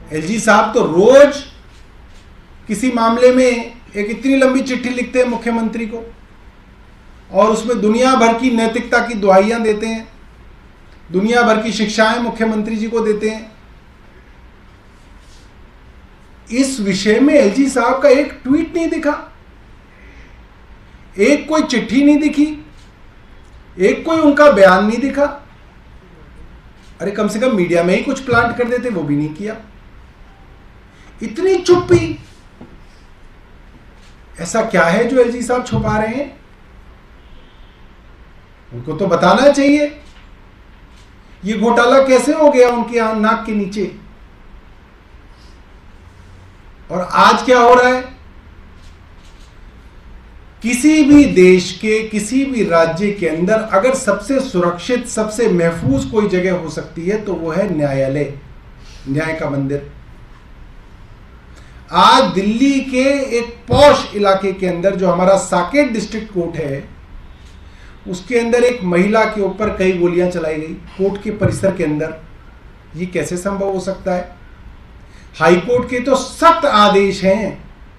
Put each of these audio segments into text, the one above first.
LG साहब तो रोज किसी मामले में एक इतनी लंबी चिट्ठी लिखते हैं मुख्यमंत्री को और उसमें दुनिया भर की नैतिकता की दुहाइयां देते हैं, दुनिया भर की शिक्षाएं मुख्यमंत्री जी को देते हैं। इस विषय में एलजी साहब का एक ट्वीट नहीं दिखा, एक कोई चिट्ठी नहीं दिखी, एक कोई उनका बयान नहीं दिखा। अरे कम से कम मीडिया में ही कुछ प्लांट कर देते, वो भी नहीं किया। इतनी चुप्पी, ऐसा क्या है जो एलजी साहब छुपा रहे हैं? उनको तो बताना चाहिए ये घोटाला कैसे हो गया उनके नाक के नीचे। और आज क्या हो रहा है? किसी भी देश के किसी भी राज्य के अंदर अगर सबसे सुरक्षित, सबसे महफूज कोई जगह हो सकती है तो वो है न्यायालय, न्याय का मंदिर। आज दिल्ली के एक पॉश इलाके के अंदर जो हमारा साकेत डिस्ट्रिक्ट कोर्ट है, उसके अंदर एक महिला के ऊपर कई गोलियां चलाई गई कोर्ट के परिसर के अंदर। ये कैसे संभव हो सकता है? हाईकोर्ट के तो सख्त आदेश हैं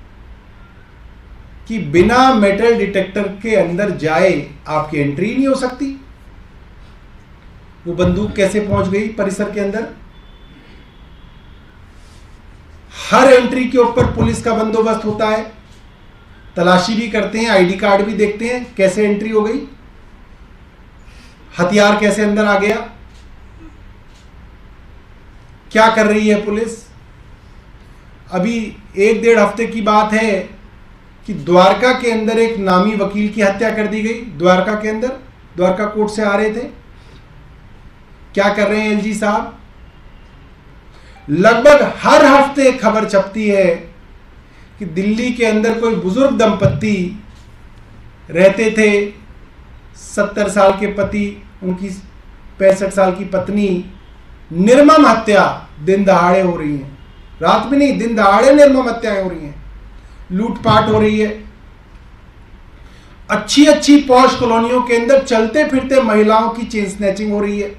कि बिना मेटल डिटेक्टर के अंदर जाए आपकी एंट्री नहीं हो सकती। वो बंदूक कैसे पहुंच गई परिसर के अंदर? हर एंट्री के ऊपर पुलिस का बंदोबस्त होता है, तलाशी भी करते हैं, आईडी कार्ड भी देखते हैं, कैसे एंट्री हो गई, हथियार कैसे अंदर आ गया, क्या कर रही है पुलिस। अभी 1-1.5 हफ्ते की बात है कि द्वारका के अंदर एक नामी वकील की हत्या कर दी गई। द्वारका के अंदर, द्वारका कोर्ट से आ रहे थे। क्या कर रहे हैं एलजी साहब? लगभग हर हफ्ते खबर छपती है कि दिल्ली के अंदर कोई बुजुर्ग दंपत्ति रहते थे, 70 साल के पति, उनकी 65 साल की पत्नी, निर्मम हत्या दिन दहाड़े हो रही है। रात में नहीं, दिन दहाड़े निर्मम हत्याएं हो रही हैं, लूटपाट हो रही है। अच्छी अच्छी पॉश कॉलोनियों के अंदर चलते फिरते महिलाओं की चेन स्नैचिंग हो रही है,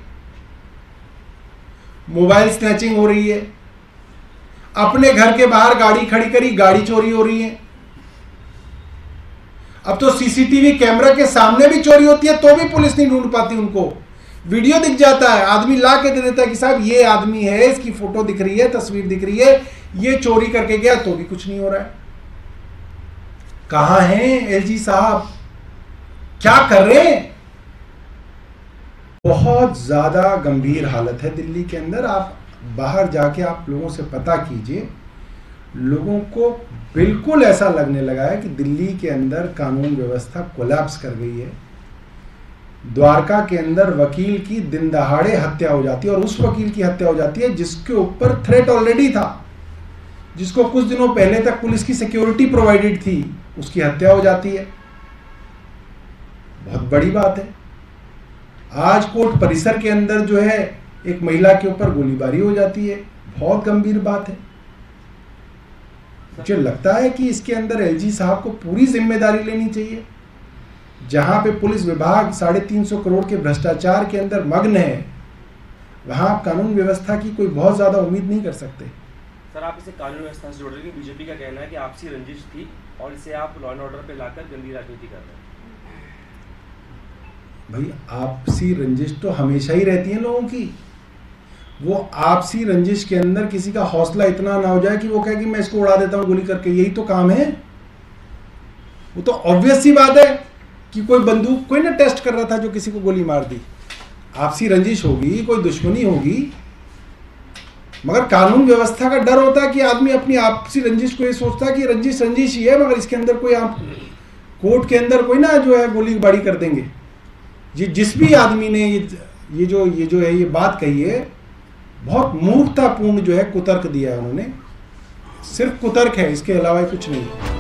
मोबाइल स्नैचिंग हो रही है, अपने घर के बाहर गाड़ी खड़ी करी, गाड़ी चोरी हो रही है। अब तो सीसीटीवी कैमरा के सामने भी चोरी होती है तो भी पुलिस नहीं ढूंढ पाती उनको। वीडियो दिख जाता है, आदमी ला के दे देता है कि साहब ये आदमी है, इसकी फोटो दिख रही है, तस्वीर दिख रही है, ये चोरी करके गया, तो भी कुछ नहीं हो रहा है। कहां हैं एलजी साहब? क्या कर रहे हैं? बहुत ज्यादा गंभीर हालत है दिल्ली के अंदर। आप बाहर जाके आप लोगों से पता कीजिए, लोगों को बिल्कुल ऐसा लगने लगा है कि दिल्ली के अंदर कानून व्यवस्था कोलैप्स कर गई है। द्वारका के अंदर वकील की दिन दहाड़े हत्या हो जाती है, और उस वकील की हत्या हो जाती है जिसके ऊपर थ्रेट ऑलरेडी था, जिसको कुछ दिनों पहले तक पुलिस की सिक्योरिटी प्रोवाइडेड थी, उसकी हत्या हो जाती है। बहुत बड़ी बात है। आज कोर्ट परिसर के अंदर जो है एक महिला के ऊपर गोलीबारी हो जाती है, बहुत गंभीर बात है। मुझे लगता है कि इसके अंदर एलजी साहब को पूरी जिम्मेदारी लेनी चाहिए। जहां पे पुलिस विभाग 350 करोड़ के भ्रष्टाचार के अंदर मग्न है, वहां आप कानून व्यवस्था की कोई बहुत ज्यादा उम्मीद नहीं कर सकते। सर, आप इसे कानून व्यवस्था से जोड़ रहे हैं। बीजेपी का कहना है कि आपसी रंजिश थी और इसे आप लॉ एंड ऑर्डर पे लाकर गंदी राजनीति कर रहे हैं। भाई, आपसी रंजिश तो हमेशा ही रहती है लोगों की। वो आपसी रंजिश के अंदर किसी का हौसला इतना ना हो जाए कि वो कहे कि मैं इसको उड़ा देता हूं गोली करके, यही तो काम है। वो तो ऑब्वियस सी बात है कि कोई बंदूक, कोई ना टेस्ट कर रहा था जो किसी को गोली मार दी। आपसी रंजिश होगी, कोई दुश्मनी होगी, मगर कानून व्यवस्था का डर होता है कि आदमी अपनी आपसी रंजिश को ये सोचता है कि रंजिश रंजिश ही है, मगर इसके अंदर कोई, आप कोर्ट के अंदर कोई ना जो है गोलीबारी कर देंगे। जिस भी आदमी ने ये जो है ये बात कही है, बहुत मूर्खतापूर्ण जो है कुतर्क दिया है उन्होंने। सिर्फ कुतर्क है, इसके अलावा कुछ नहीं।